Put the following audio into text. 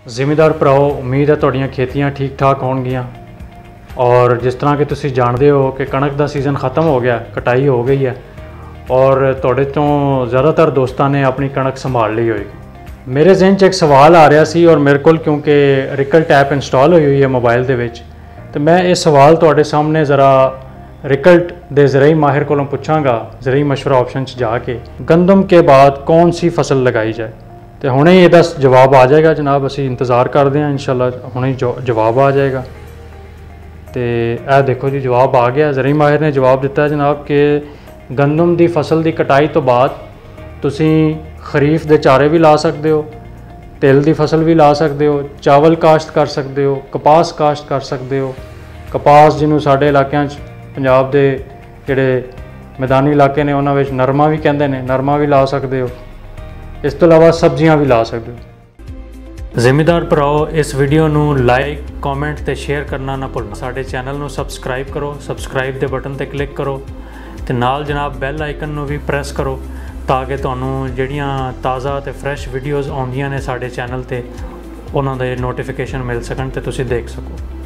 ਜ਼ਿਮੀਦਾਰ ਭਰਾਓ, ਉਮੀਦ ਹੈ ਤੁਹਾਡੀਆਂ ਖੇਤੀਆਂ ਠੀਕ ਠਾਕ ਹੋਣਗੀਆਂ। ਔਰ ਜਿਸ ਤਰ੍ਹਾਂ ਕਿ ਤੁਸੀਂ ਜਾਣਦੇ ਹੋ ਕਿ ਕਣਕ ਦਾ ਸੀਜ਼ਨ ख़त्म ਹੋ ਗਿਆ, ਕਟਾਈ ਹੋ ਗਈ ਹੈ ਔਰ ਤੁਹਾਡੇ ਤੋਂ ਜ਼ਿਆਦਾਤਰ ਦੋਸਤਾਂ ਨੇ ਆਪਣੀ ਕਣਕ ਸੰਭਾਲ ਲਈ ਹੋਏਗੀ। ਮੇਰੇ ਜ਼ਿਹਨ 'ਚ ਇੱਕ ਸਵਾਲ ਆ ਰਿਹਾ ਸੀ ਔਰ ਮੇਰੇ ਕੋਲ ਕਿਉਂਕਿ ਰਿਕਲਟ ਐਪ ਇੰਸਟਾਲ ਹੋਈ ਹੋਈ ਹੈ मोबाइल ਦੇ ਵਿੱਚ, ਤੇ ਮੈਂ ਇਹ ਸਵਾਲ ਤੁਹਾਡੇ ਸਾਹਮਣੇ ज़रा रिकल्ट दे ज़राई माहिर को पूछांगा, ज़राई मशवरा ऑप्शन जा के गंदम के बाद कौन सी फसल लगाई जाए। तो हुणे ही ਇਹਦਾ जवाब आ जाएगा जनाब, ਅਸੀਂ इंतज़ार करते हैं, इंशाल्लाह हुणे जवाब आ जाएगा। तो यह देखो जी जवाब आ गया। ज़राई माहिर ने जवाब दिता है जनाब कि गंदम की फसल की कटाई तो बाद तुसी खरीफ के चारे भी ला सकते हो, तिल की फसल भी ला सकते हो, चावल काश्त कर सकते हो, कपास काश्त कर सकते हो। कपास जिन्होंने साढ़े इलाकों पंजाब के जोड़े मैदानी इलाके ने उन्होंने नरमा भी कहते हैं, नरमा भी ला सकते हो। इस तो इलावा सब्जियां भी ला सकते हो। ਜ਼ਿਮੀਦਾਰ ਭਰਾਓ, इस वीडियो ਨੂੰ लाइक कॉमेंट ਤੇ शेयर करना ना भुलना। ਸਾਡੇ ਚੈਨਲ ਨੂੰ ਸਬਸਕ੍ਰਾਈਬ ਕਰੋ, ਸਬਸਕ੍ਰਾਈਬ ਦੇ ਬਟਨ ਤੇ ਕਲਿੱਕ ਕਰੋ ਤੇ ਨਾਲ ਜਨਾਬ ਬੈਲ ਆਈਕਨ ਨੂੰ ਵੀ ਪ੍ਰੈਸ ਕਰੋ ਤਾਂ ਕਿ ਤੁਹਾਨੂੰ ਜਿਹੜੀਆਂ ਤਾਜ਼ਾ ਤੇ ਫਰੈਸ਼ ਵੀਡੀਓਜ਼ ਆਉਂਦੀਆਂ ਨੇ ਸਾਡੇ ਚੈਨਲ ਤੇ ਉਹਨਾਂ ਦੇ ਨੋਟੀਫਿਕੇਸ਼ਨ ਮਿਲ ਸਕਣ ਤੇ ਤੁਸੀਂ ਦੇਖ ਸਕੋ।